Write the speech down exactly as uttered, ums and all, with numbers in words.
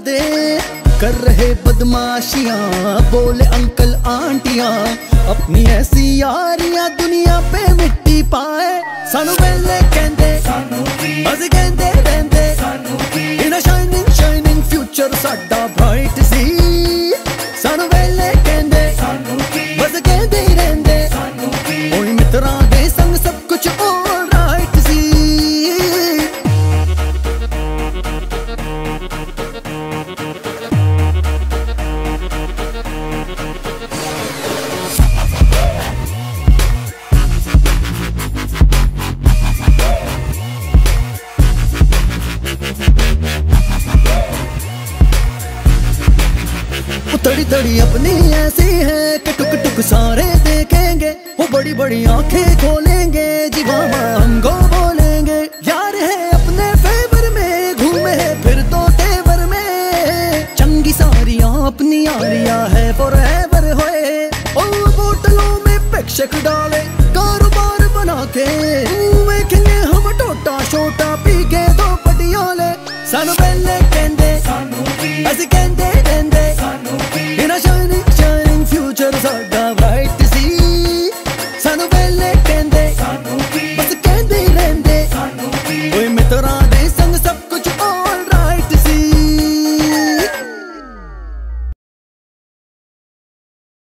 दे। कर रहे बदमाशियां बोले अंकल आंटियां, अपनी ऐसी यारियां दुनिया पे मिट्टी पाए। सानू वेले कहंदे अस कहंदे रहंदे, इन शाइनिंग शाइनिंग फ्यूचर साडा ब्राइट सी। सानू वेले कहंदे बस कहंदे ही रहंदे, ओए मित्रां दे संग सब कुछ ऑल राइट सी। तड़ी तड़ी अपनी ऐसी है कि टुक टुक सारे देखेंगे, वो बड़ी बड़ी आंखें खोलेंगे, जीवामा हमको बोलेंगे। यार है अपने फेवर में, घूमे है फिर तो तेवर में, चंगी सारियां अपनी यारियां है फॉरएवर होए। और बोतलों में पैक डाले कारोबार बना के, देखेंगे हम टोटा छोटा पी के दो पटियाले। सानू पहले कहंदे अस कहंदे